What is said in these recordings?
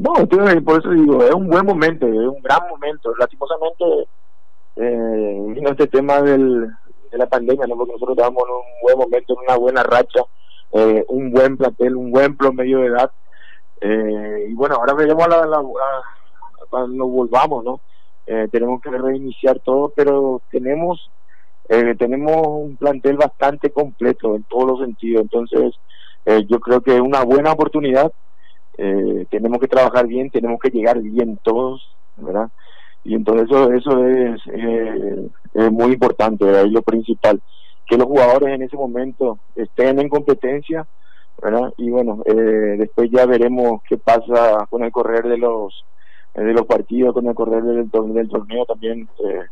No, entonces, por eso digo, es un buen momento, es un gran momento. Lastimosamente, vino este tema de la pandemia, ¿no? Porque nosotros estábamos en un buen momento, en una buena racha, un buen plantel, un buen promedio de edad. Y bueno, ahora veremos cuando volvamos, ¿no? Tenemos que reiniciar todo, pero tenemos un plantel bastante completo en todos los sentidos. Entonces, yo creo que es una buena oportunidad. Tenemos que trabajar bien, tenemos que llegar bien todos, ¿verdad? Y entonces eso es muy importante, ¿verdad? Y lo principal, que los jugadores en ese momento estén en competencia, ¿verdad? Y bueno, después ya veremos qué pasa con el correr de los partidos, con el correr del torneo también.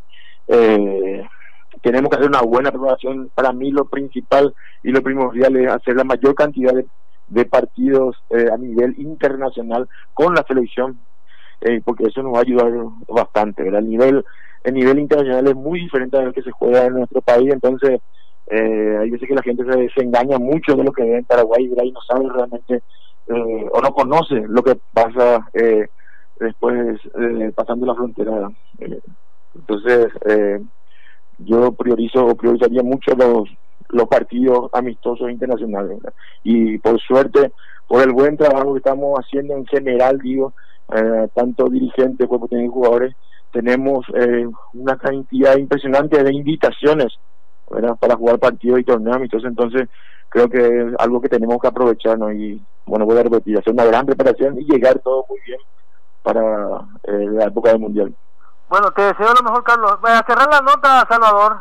Tenemos que hacer una buena preparación. Para mí lo principal y lo primordial es hacer la mayor cantidad de partidos a nivel internacional con la selección, porque eso nos va a ayudar bastante, ¿verdad? El nivel internacional es muy diferente al que se juega en nuestro país. Entonces hay veces que la gente se engaña mucho de lo que ve en Paraguay, ¿verdad? Y no sabe realmente o no conoce lo que pasa después pasando la frontera. Entonces yo priorizaría mucho los partidos amistosos internacionales, ¿verdad? Y por suerte, por el buen trabajo que estamos haciendo en general, digo, tanto dirigentes, cuerpo técnico y jugadores, tenemos una cantidad impresionante de invitaciones, ¿verdad? Para jugar partidos y torneos amistosos. Entonces creo que es algo que tenemos que aprovechar, ¿no? Y bueno, voy a repetir, hacer una gran preparación y llegar todo muy bien para la época del Mundial. Bueno, te deseo lo mejor, Carlos. Voy a cerrar la nota, Salvador.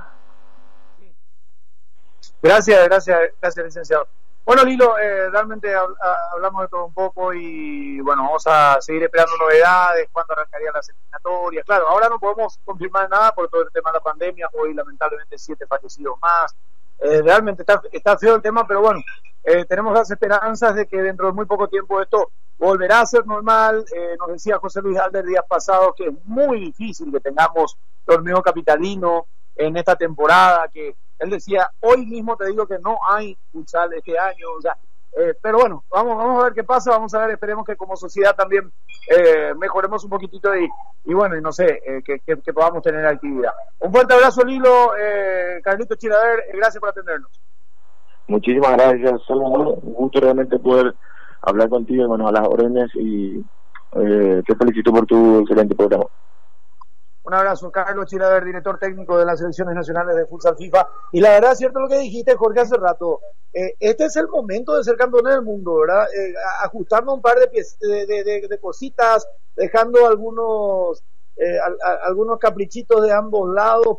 Gracias, licenciado. Bueno, Lilo, realmente hablamos de todo un poco y bueno, vamos a seguir esperando novedades, cuándo arrancarían las eliminatorias. Claro, ahora no podemos confirmar nada por todo el tema de la pandemia, hoy lamentablemente 7 fallecidos más. Realmente está feo el tema, pero bueno, tenemos las esperanzas de que dentro de muy poco tiempo esto volverá a ser normal. Nos decía José Luis Alder días pasados que es muy difícil que tengamos torneo capitalino en esta temporada, que él decía, hoy mismo te digo que no hay futsal este año, o sea, pero bueno, vamos a ver qué pasa, vamos a ver, esperemos que como sociedad también mejoremos un poquitito y bueno, y no sé, que podamos tener actividad. Un fuerte abrazo, Lilo, Carlito Chilaver, gracias por atendernos. Muchísimas gracias, Salvador, un gusto realmente poder hablar contigo, bueno, a las órdenes, y te felicito por tu excelente programa. Un abrazo, Carlos Chilaver, director técnico de las selecciones nacionales de futsal FIFA. Y la verdad es cierto lo que dijiste, Jorge, hace rato. Este es el momento de ser campeones del mundo, ¿verdad? Ajustando un par de cositas, dejando algunos caprichitos de ambos lados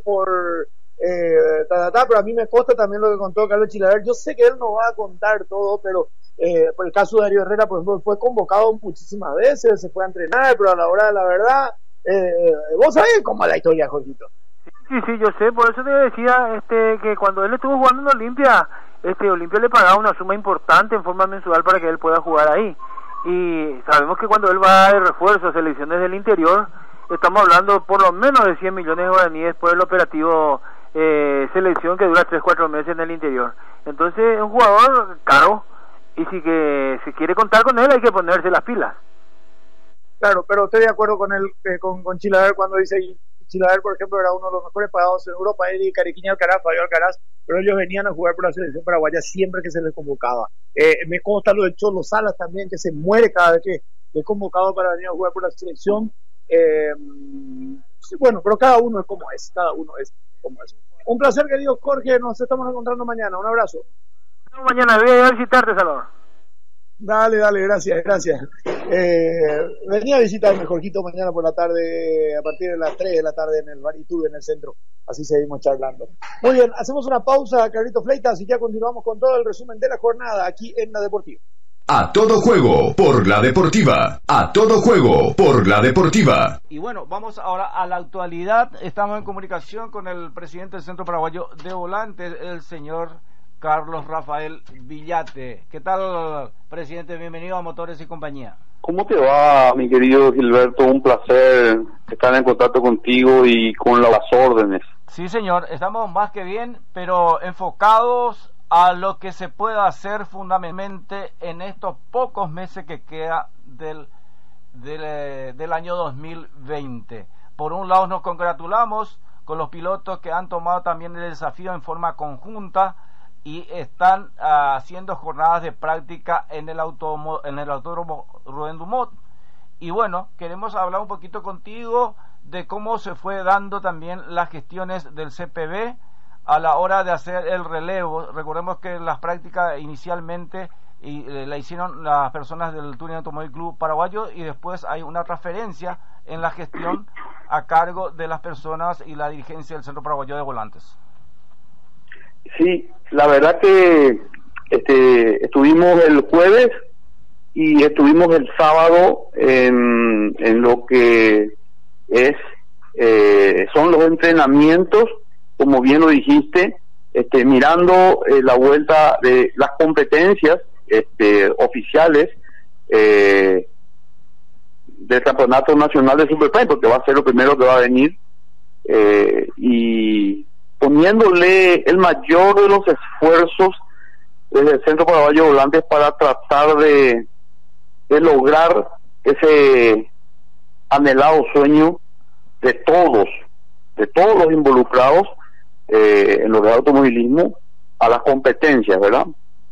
pero a mí me consta también lo que contó Carlos Chilaver. Yo sé que él no va a contar todo, pero por el caso de Darío Herrera, por ejemplo, fue convocado muchísimas veces, se fue a entrenar, pero a la hora de la verdad, vos sabés cómo es la historia, Jorgito. Sí, yo sé, por eso te decía que cuando él estuvo jugando en Olimpia, Olimpia le pagaba una suma importante en forma mensual para que él pueda jugar ahí. Y sabemos que cuando él va de refuerzo a selecciones del interior, estamos hablando por lo menos de 100 millones de guaraníes por el operativo selección que dura 3-4 meses en el interior. Entonces es un jugador caro, y si quiere contar con él hay que ponerse las pilas. Claro, pero estoy de acuerdo con con Chilaver cuando dice, Chilaver, por ejemplo, era uno de los mejores pagados en Europa, él y Cariquín Alcaraz, Fabio Alcaraz, pero ellos venían a jugar por la selección paraguaya siempre que se les convocaba. Me consta lo de Cholo Salas también, que se muere cada vez que es convocado para venir a jugar por la selección. Sí, bueno, pero cada uno es como es. Un placer, querido Jorge, nos estamos encontrando mañana. Un abrazo. Mañana voy a visitarte, Salvador. Dale, gracias. Venía a visitarme, Jorgito, mañana por la tarde, a partir de las 3 de la tarde en el Baritur, en el centro. Así seguimos charlando. Muy bien, hacemos una pausa, Carlito Fleitas, y ya continuamos con todo el resumen de la jornada aquí en La Deportiva. A todo juego por La Deportiva. A todo juego por La Deportiva. Y bueno, vamos ahora a la actualidad. Estamos en comunicación con el presidente del Centro Paraguayo de Volantes, el señor Carlos Rafael Villate. ¿Qué tal, presidente? Bienvenido a Motores y Compañía. ¿Cómo te va, mi querido Gilberto? Un placer estar en contacto contigo y con las órdenes. Sí, señor, estamos más que bien, pero enfocados a lo que se pueda hacer fundamentalmente en estos pocos meses que queda del del año 2020. Por un lado nos congratulamos con los pilotos que han tomado también el desafío en forma conjunta y están haciendo jornadas de práctica en el autódromo Rubén Dumont. Y bueno, queremos hablar un poquito contigo de cómo se fue dando también las gestiones del CPB a la hora de hacer el relevo. Recordemos que las prácticas inicialmente la hicieron las personas del Touring Automóvil Club Paraguayo y después hay una transferencia en la gestión a cargo de las personas y la dirigencia del Centro Paraguayo de Volantes. Sí, la verdad que estuvimos el jueves y estuvimos el sábado en lo que son los entrenamientos, como bien lo dijiste, mirando la vuelta de las competencias oficiales del Campeonato Nacional de Superbike, porque va a ser lo primero que va a venir, y poniéndole el mayor de los esfuerzos desde el Centro Paraguayo de Volantes para tratar de lograr ese anhelado sueño de todos los involucrados en lo de automovilismo a las competencias, ¿verdad?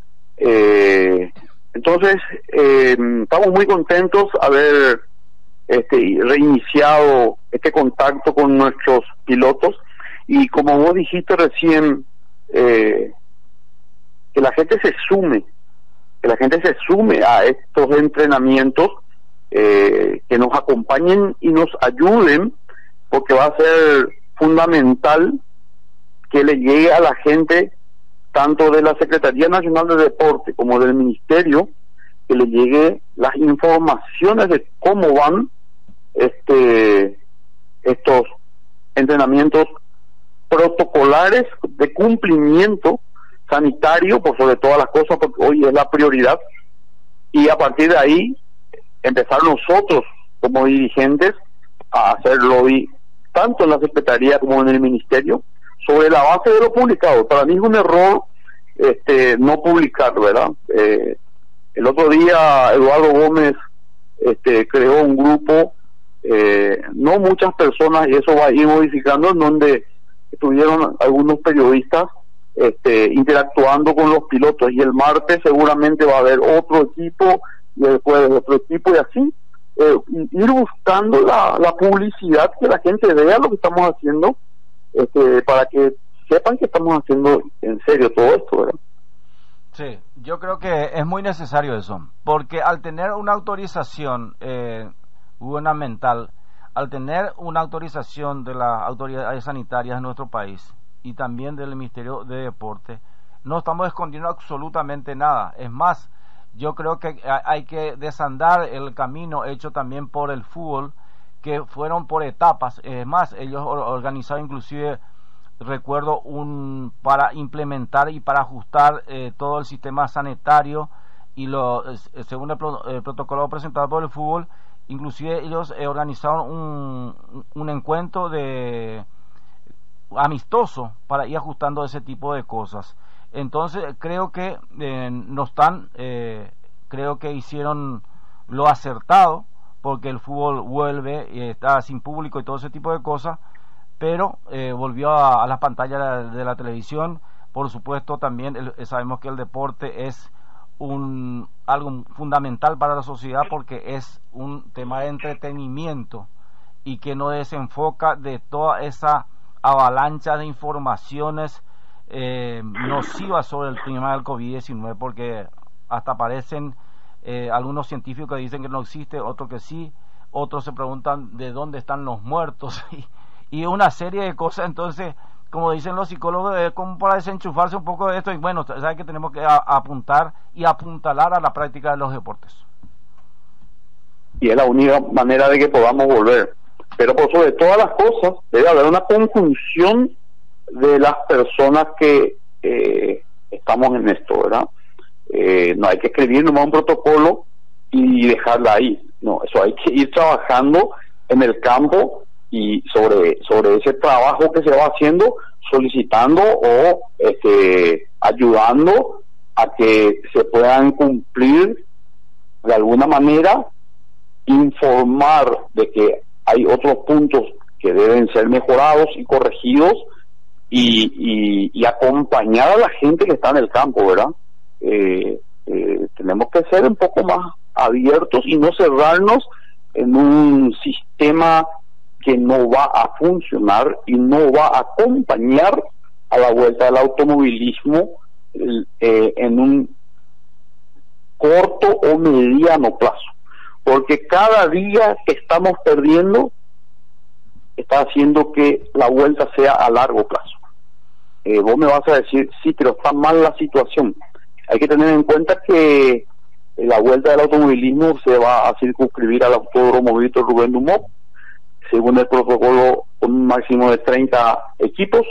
Entonces estamos muy contentos de haber reiniciado este contacto con nuestros pilotos, y como vos dijiste recién, que la gente se sume a estos entrenamientos, que nos acompañen y nos ayuden, porque va a ser fundamental que le llegue a la gente, tanto de la Secretaría Nacional de Deporte como del Ministerio, que le llegue las informaciones de cómo van estos entrenamientos protocolares de cumplimiento sanitario, por sobre todas las cosas, porque hoy es la prioridad, y a partir de ahí empezar nosotros como dirigentes a hacer lobby tanto en la Secretaría como en el Ministerio sobre la base de lo publicado. Para mí es un error no publicar, ¿verdad? El otro día Eduardo Gómez creó un grupo, no muchas personas, y eso va a ir modificando, en donde estuvieron algunos periodistas interactuando con los pilotos, y el martes seguramente va a haber otro equipo y el jueves otro equipo, y así ir buscando la publicidad, que la gente vea lo que estamos haciendo, para que sepan que estamos haciendo en serio todo esto, ¿verdad? Sí, yo creo que es muy necesario eso, porque al tener una autorización gubernamental, al tener una autorización de las autoridades sanitarias en nuestro país y también del Ministerio de Deporte, no estamos escondiendo absolutamente nada. Es más, yo creo que hay que desandar el camino hecho también por el fútbol, que fueron por etapas. Es más, ellos organizaron inclusive, recuerdo, para implementar y para ajustar todo el sistema sanitario, y según el protocolo presentado por el fútbol, inclusive ellos organizaron un encuentro amistoso para ir ajustando ese tipo de cosas. Entonces creo que creo que hicieron lo acertado, porque el fútbol vuelve y está sin público y todo ese tipo de cosas, pero volvió a las pantallas de la televisión. Por supuesto, también sabemos que el deporte es algo fundamental para la sociedad, porque es un tema de entretenimiento y que no desenfoca de toda esa avalancha de informaciones nocivas sobre el tema del COVID-19, porque hasta aparecen algunos científicos que dicen que no existe, otros que sí, otros se preguntan de dónde están los muertos y una serie de cosas. Entonces, como dicen los psicólogos, es como para desenchufarse un poco de esto, y bueno, sabe que tenemos que apuntar y apuntalar a la práctica de los deportes. Y es la única manera de que podamos volver. Pero por sobre todas las cosas, debe haber una conjunción de las personas que estamos en esto, ¿verdad? No hay que escribir nomás un protocolo y dejarla ahí. No, eso hay que ir trabajando en el campo, y sobre ese trabajo que se va haciendo, solicitando o ayudando a que se puedan cumplir de alguna manera informar de que hay otros puntos que deben ser mejorados y corregidos, y acompañar a la gente que está en el campo, ¿verdad? Tenemos que ser un poco más abiertos y no cerrarnos en un sistema que no va a funcionar y no va a acompañar a la vuelta del automovilismo en un corto o mediano plazo, porque cada día que estamos perdiendo está haciendo que la vuelta sea a largo plazo. Vos me vas a decir, sí, pero está mal la situación. Hay que tener en cuenta que la vuelta del automovilismo se va a circunscribir al Autódromo Víctor Rubén Dumont, según el protocolo, con un máximo de 30 equipos,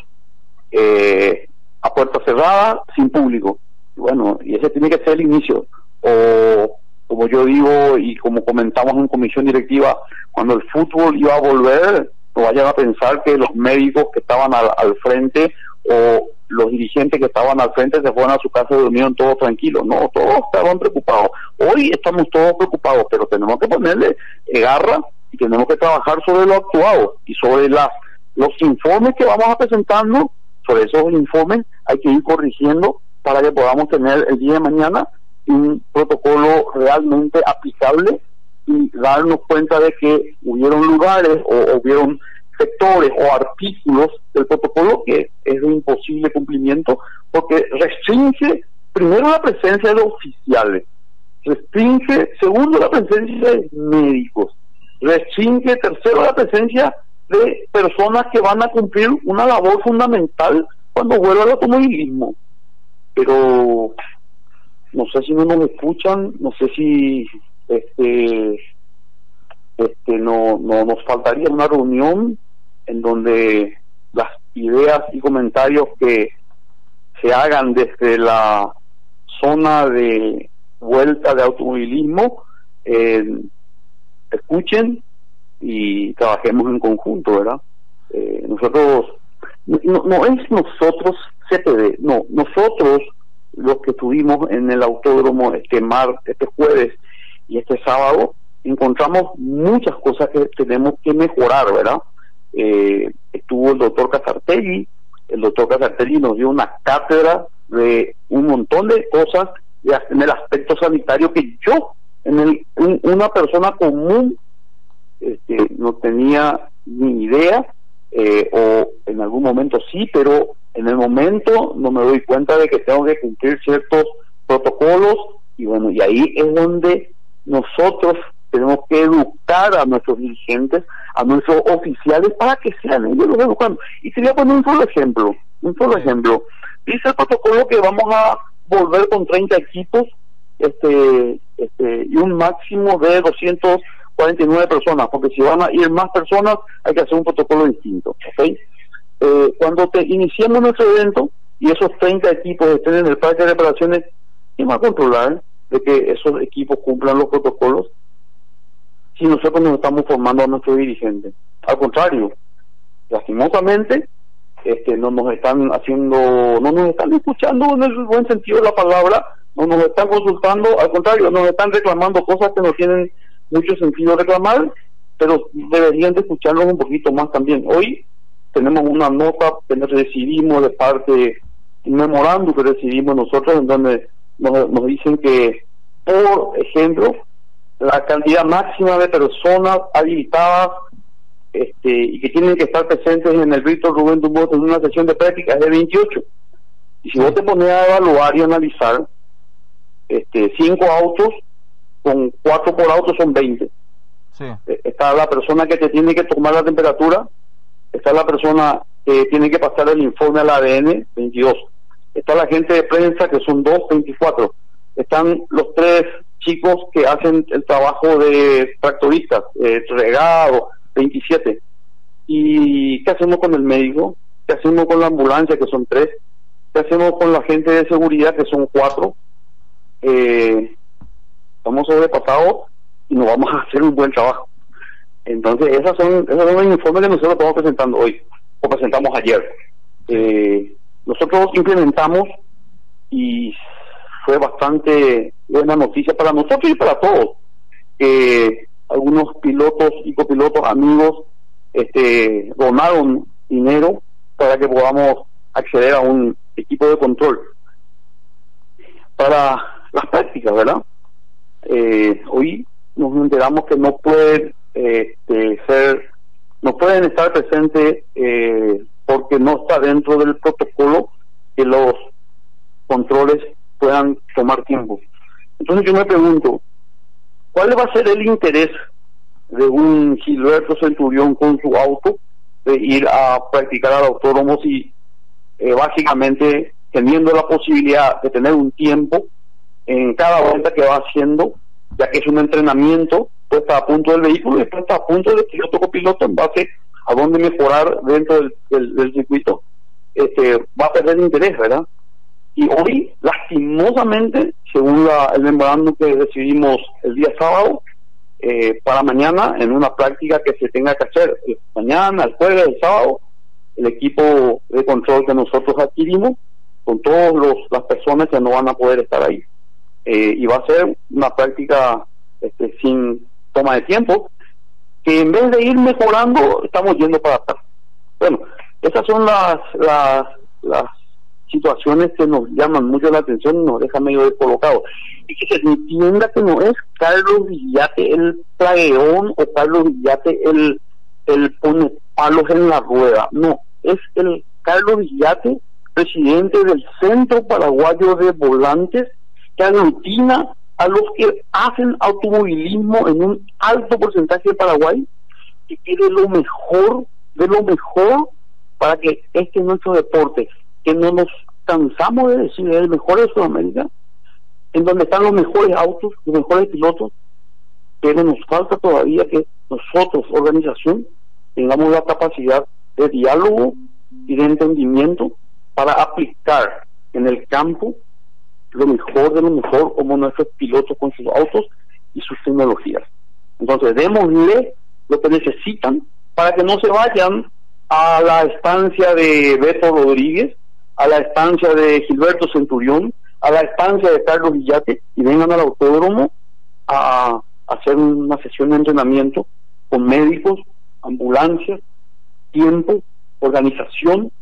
a puerta cerrada, sin público. Bueno, y ese tiene que ser el inicio. O, como yo digo y como comentamos en comisión directiva, cuando el fútbol iba a volver, no vayan a pensar que los médicos que estaban al frente o los dirigentes que estaban al frente se fueron a su casa y durmieron todos tranquilos. No, todos estaban preocupados. Hoy estamos todos preocupados, pero tenemos que ponerle garra y tenemos que trabajar sobre lo actuado y sobre los informes que vamos a presentarnos. Sobre esos informes hay que ir corrigiendo para que podamos tener el día de mañana un protocolo realmente aplicable y darnos cuenta de que hubieron lugares o hubieron sectores o artículos del protocolo que es de imposible cumplimiento, porque restringe primero la presencia de oficiales, restringe segundo la presencia de médicos, restringe tercero la presencia de personas que van a cumplir una labor fundamental cuando vuelva el automovilismo. Pero no sé si no nos escuchan, no sé si no nos faltaría una reunión en donde las ideas y comentarios que se hagan desde la zona de vuelta de automovilismo escuchen y trabajemos en conjunto, ¿verdad? Nosotros no es nosotros CPD, no, nosotros los que estuvimos en el autódromo este jueves y este sábado, encontramos muchas cosas que tenemos que mejorar, ¿verdad? Estuvo el doctor Casartelli nos dio una cátedra de un montón de cosas en el aspecto sanitario que yo, una persona común, no tenía ni idea, o en algún momento sí, pero en el momento no me doy cuenta de que tengo que cumplir ciertos protocolos, y bueno, y ahí es donde nosotros tenemos que educar a nuestros dirigentes, a nuestros oficiales, para que sean ellos los educando. Y te voy a poner un solo ejemplo. Dice el protocolo que vamos a volver con 30 equipos y un máximo de 249 personas, porque si van a ir más personas hay que hacer un protocolo distinto, ¿okay? Cuando iniciamos nuestro evento y esos 30 equipos estén en el parque de reparaciones, ¿quién va a controlar de que esos equipos cumplan los protocolos si nosotros nos estamos formando a nuestros dirigentes? Al contrario, lastimosamente no nos están escuchando en el buen sentido de la palabra, no nos están consultando, al contrario, nos están reclamando cosas que no tienen mucho sentido reclamar, pero deberían de escucharnos un poquito más también. Hoy tenemos una nota que nos recibimos de parte, un memorándum que recibimos nosotros, en donde nos dicen que, por ejemplo, la cantidad máxima de personas habilitadas y que tienen que estar presentes en el Víctor Rubén Dumont en una sesión de práctica es de 28. Y si vos te pones a evaluar y analizar, 5 autos con 4 por auto son 20. Sí. Está la persona que te tiene que tomar la temperatura, está la persona que tiene que pasar el informe al ADN, 22. Está la gente de prensa, que son 2, 24. Están los 3 chicos que hacen el trabajo de tractoristas, regado, 27. ¿Y qué hacemos con el médico? ¿Qué hacemos con la ambulancia, que son 3? ¿Qué hacemos con la gente de seguridad, que son 4? Estamos sobrepasados y no vamos a hacer un buen trabajo. Entonces esos son los informes que nosotros estamos presentando hoy, o presentamos ayer. Nosotros implementamos, y fue bastante buena noticia para nosotros y para todos, algunos pilotos y copilotos amigos donaron dinero para que podamos acceder a un equipo de control para las prácticas, ¿verdad? Hoy nos enteramos que no pueden estar presentes porque no está dentro del protocolo que los controles puedan tomar tiempo. Entonces yo me pregunto, ¿cuál va a ser el interés de un Gilberto Centurión con su auto de ir a practicar al autódromo si básicamente teniendo la posibilidad de tener un tiempo en cada vuelta que va haciendo, ya que es un entrenamiento, pues está a punto del vehículo y después está a punto de piloto copiloto en base a dónde mejorar dentro del circuito, va a perder interés, ¿verdad? Y hoy, lastimosamente, según el memorándum que recibimos el día sábado, para mañana, en una práctica que se tenga que hacer mañana, el jueves, el sábado, el equipo de control que nosotros adquirimos, con todas las personas que no van a poder estar ahí. Y va a ser una práctica sin toma de tiempo, que en vez de ir mejorando, estamos yendo para atrás. Bueno, esas son las situaciones que nos llaman mucho la atención y nos dejan medio descolocados. Y que se entienda que no es Carlos Villate el plagueón o Carlos Villate el pone palos en la rueda. No, es el Carlos Villate, presidente del Centro Paraguayo de Volantes, que aglutina a los que hacen automovilismo en un alto porcentaje de Paraguay y quiere lo mejor para que nuestro deporte, que no nos cansamos de decir, es el mejor de Sudamérica, en donde están los mejores autos, los mejores pilotos, pero nos falta todavía que nosotros, organización, tengamos la capacidad de diálogo y de entendimiento para aplicar en el campo lo mejor de lo mejor, como nuestros pilotos con sus autos y sus tecnologías. Entonces démosle lo que necesitan para que no se vayan a la estancia de Beto Rodríguez, a la estancia de Gilberto Centurión, a la estancia de Carlos Villate, y vengan al autódromo a hacer una sesión de entrenamiento con médicos, ambulancias, tiempo, organización,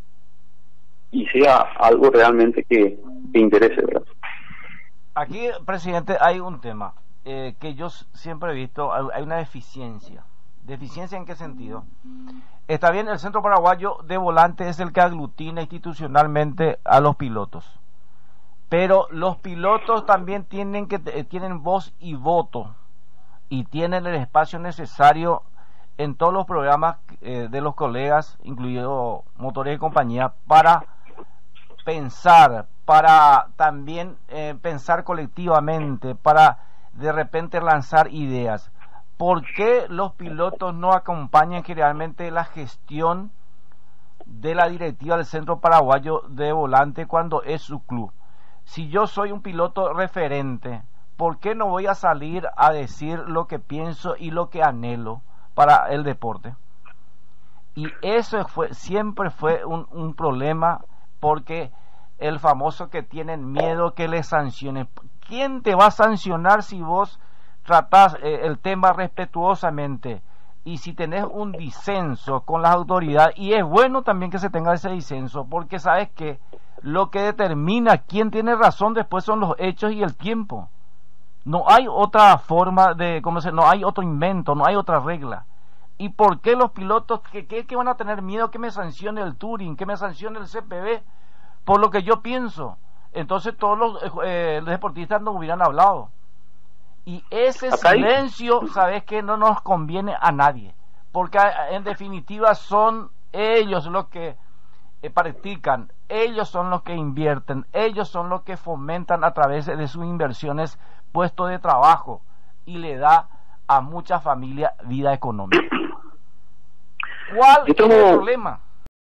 y sea algo realmente que interese, ¿verdad? Aquí, presidente, hay un tema que yo siempre he visto, hay una deficiencia. ¿Deficiencia en qué sentido? Está bien, el Centro Paraguayo de Volantes es el que aglutina institucionalmente a los pilotos, pero los pilotos también tienen voz y voto y tienen el espacio necesario en todos los programas de los colegas, incluido Motores y Compañía, para pensar, para también pensar colectivamente, para de repente lanzar ideas. ¿Por qué los pilotos no acompañan generalmente la gestión de la directiva del Centro Paraguayo de Volante cuando es su club? Si yo soy un piloto referente, ¿por qué no voy a salir a decir lo que pienso y lo que anhelo para el deporte? Y eso siempre fue un problema, porque el famoso que tienen miedo que les sancionen. ¿Quién te va a sancionar si vos tratás el tema respetuosamente y si tenés un disenso con las autoridades? Y es bueno también que se tenga ese disenso, porque sabes que lo que determina quién tiene razón después son los hechos y el tiempo. No hay otra forma no hay otro invento, no hay otra regla. ¿Y por qué los pilotos que van a tener miedo que me sancione el Touring, que me sancione el CPB por lo que yo pienso? Entonces todos los deportistas no hubieran hablado. Y ese silencio, sabes que no nos conviene a nadie, porque en definitiva son ellos los que practican, ellos son los que invierten, ellos son los que fomentan a través de sus inversiones puestos de trabajo y le da a muchas familias vida económica. ¿Cuál es el problema?